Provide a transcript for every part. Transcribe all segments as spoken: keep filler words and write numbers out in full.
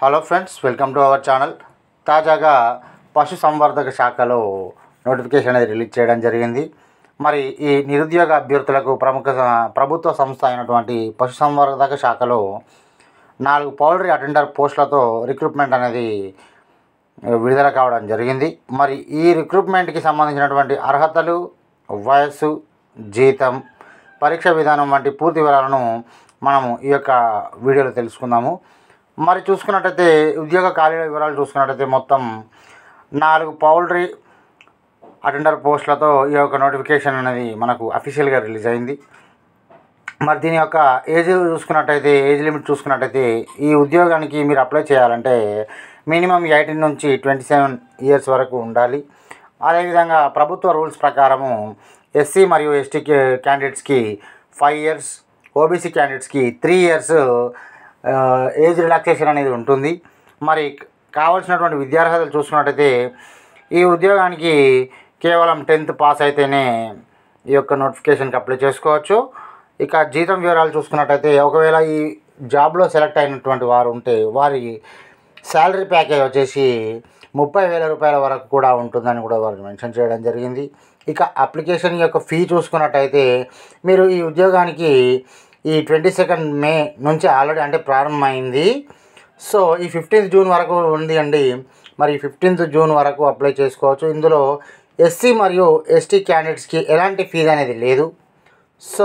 Hello friends, welcome to our channel. తాజాగా పశుసంవర్ధక శాఖలో నోటిఫికేషన్ అనేది రిలీజ్ చేయడం జరిగింది. మరి ఈ నిరుద్యోగ అభ్యర్థులకు ప్రముఖ ప్రభుత్వ సంస్థ అయినటువంటి పశుసంవర్ధక శాఖలో నాలుగు పౌల్ట్రీ అటెండర్ పోస్టులతో రిక్రూట్మెంట్ అనేది విడుదల కావడం జరిగింది. మరి ఈ రిక్రూట్మెంట్కి సంబంధించినటువంటి అర్హతలు, వయస్సు, జీతం, పరీక్ష విధానం వంటి పూర్తి వివరాలను మనము ఈ యొక్క వీడియోలో తెలుసుకుందాము. మరి చూసుకున్నట్టయితే ఉద్యోగ ఖాళీల వివరాలు చూసుకున్నట్టయితే మొత్తం నాలుగు పౌల్ట్రీ అటెండర్ పోస్టులతో ఈ యొక్క నోటిఫికేషన్ అనేది మనకు అఫీషియల్గా రిలీజ్ అయింది. మరి దీని యొక్క ఏజ్ చూసుకున్నట్టయితే ఏజ్ లిమిట్ చూసుకున్నట్టయితే ఈ ఉద్యోగానికి మీరు అప్లై చేయాలంటే మినిమం ఎయిటీన్ నుంచి ట్వంటీ సెవెన్ ఇయర్స్ వరకు ఉండాలి. అదేవిధంగా ప్రభుత్వ రూల్స్ ప్రకారము ఎస్సీ మరియు ఎస్టీ క్యాండిడేట్స్కి ఫైవ్ ఇయర్స్, ఓబీసీ క్యాండిడేట్స్కి త్రీ ఇయర్స్ ఏజ్ రిలాక్సేషన్ అనేది ఉంటుంది. మరి కావాల్సినటువంటి విద్యార్హతలు చూసుకున్నట్టయితే ఈ ఉద్యోగానికి కేవలం టెన్త్ పాస్ అయితేనే ఈ యొక్క నోటిఫికేషన్కి అప్లై చేసుకోవచ్చు. ఇక జీతం వివరాలు చూసుకున్నట్టయితే ఒకవేళ ఈ జాబ్లో సెలెక్ట్ అయినటువంటి వారు ఉంటే వారి శాలరీ ప్యాకేజ్ వచ్చేసి ముప్పై వేల రూపాయల వరకు కూడా ఉంటుందని కూడా వారు మెన్షన్ చేయడం జరిగింది. ఇక అప్లికేషన్ యొక్క ఫీ చూసుకున్నట్టయితే మీరు ఈ ఉద్యోగానికి ఈ ట్వంటీ సెకండ్ మే నుంచి ఆల్రెడీ అంటే ప్రారంభమైంది. సో ఈ ఫిఫ్టీన్త్ జూన్ వరకు ఉంది అండి. మరి ఫిఫ్టీన్త్ జూన్ వరకు అప్లై చేసుకోవచ్చు. ఇందులో ఎస్సీ మరియు ఎస్టీ క్యాండిడేట్స్కి ఎలాంటి ఫీజు అనేది లేదు. సో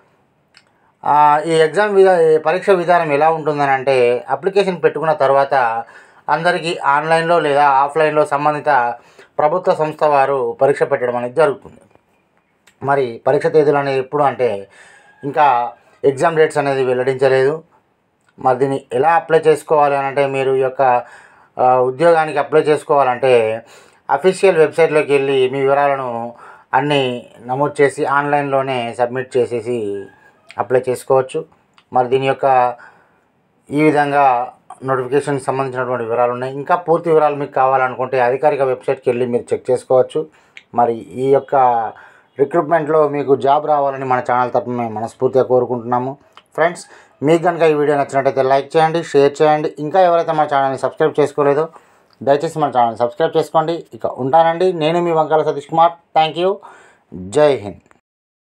ఈ ఎగ్జామ్ విధా పరీక్ష విధానం ఎలా ఉంటుందని అంటే అప్లికేషన్ పెట్టుకున్న తర్వాత అందరికీ ఆన్లైన్లో లేదా ఆఫ్లైన్లో సంబంధిత ప్రభుత్వ సంస్థ వారు పరీక్ష పెట్టడం అనేది జరుగుతుంది. మరి పరీక్ష తేదీలు అనేది ఎప్పుడు అంటే ఇంకా ఎగ్జామ్ డేట్స్ అనేది వెల్లడించలేదు. మరి దీన్ని ఎలా అప్లై చేసుకోవాలి అని అంటే మీరు ఈ యొక్క ఉద్యోగానికి అప్లై చేసుకోవాలంటే అఫీషియల్ వెబ్సైట్లోకి వెళ్ళి మీ వివరాలను అన్నీ నమోదు చేసి ఆన్లైన్లోనే సబ్మిట్ చేసేసి అప్లై చేసుకోవచ్చు. మరి దీని యొక్క ఈ విధంగా నోటిఫికేషన్కి సంబంధించినటువంటి వివరాలు ఉన్నాయి. ఇంకా పూర్తి వివరాలు మీకు కావాలనుకుంటే అధికారిక వెబ్సైట్కి వెళ్ళి మీరు చెక్ చేసుకోవచ్చు. మరి ఈ యొక్క రిక్రూట్మెంట్లో మీకు జాబ్ రావాలని మన ఛానల్ తరపున మేము మనస్ఫూర్తిగా కోరుకుంటున్నాము. ఫ్రెండ్స్, మీకు కనుక ఈ వీడియో నచ్చినట్టయితే లైక్ చేయండి, షేర్ చేయండి. ఇంకా ఎవరైతే మన ఛానల్ని సబ్స్క్రైబ్ చేసుకోలేదో దయచేసి మన ఛానల్ని సబ్స్క్రైబ్ చేసుకోండి. ఇక ఉంటానండి. నేను మీ వంకాల సతీష్ కుమార్. Thank you. జై హింద్.